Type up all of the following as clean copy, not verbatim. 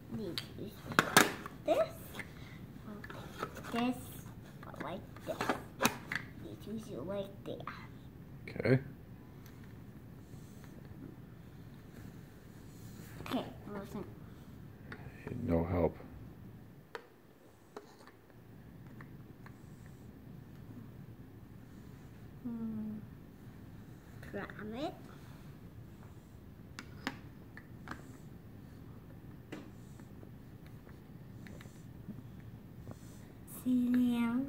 need to use this, this, but like this. Need to use it like that. Okay. Okay, listen. No help. Promise. Sit down.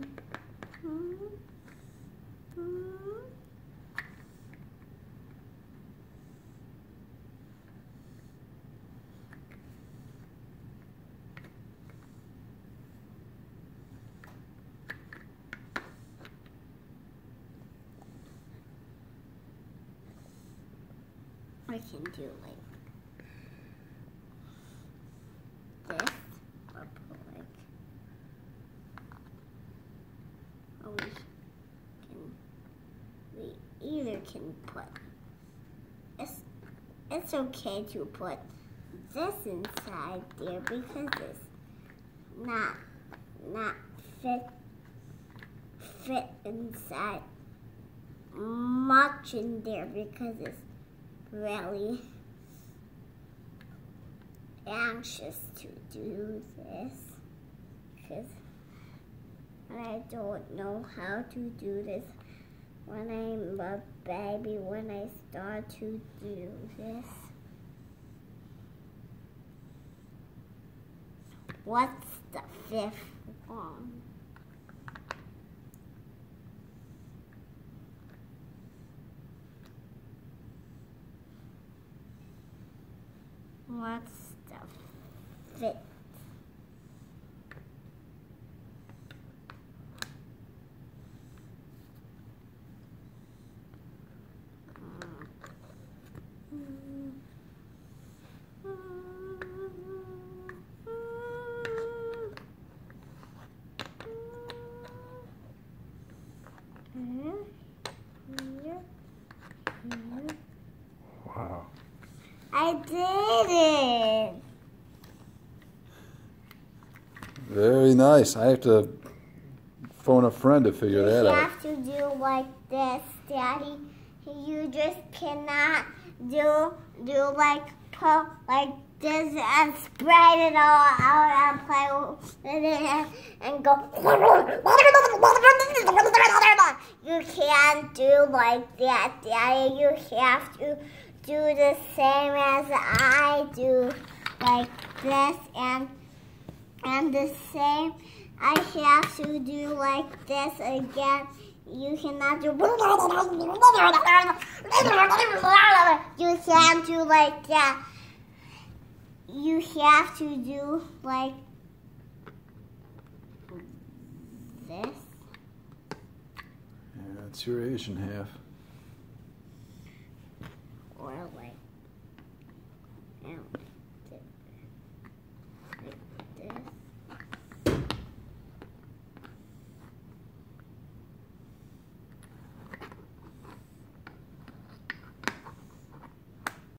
I can do like this, or put like, or we either can put, it's okay to put this inside there because it's not fit inside much in there because it's really anxious to do this because I don't know how to do this when I'm a baby, when I start to do this. What's the fifth one? What's the fifth? Wow. I did it. Very nice. I have to phone a friend to figure that out. You have to do like this, Daddy. You just cannot do like put like this and spread it all out and play with it and go. You can't do like that, Daddy. You have to do the same as I do, like this and the same. I have to do like this again. You cannot do. You can't do like that. You have to do like this. Yeah, it's your Asian half.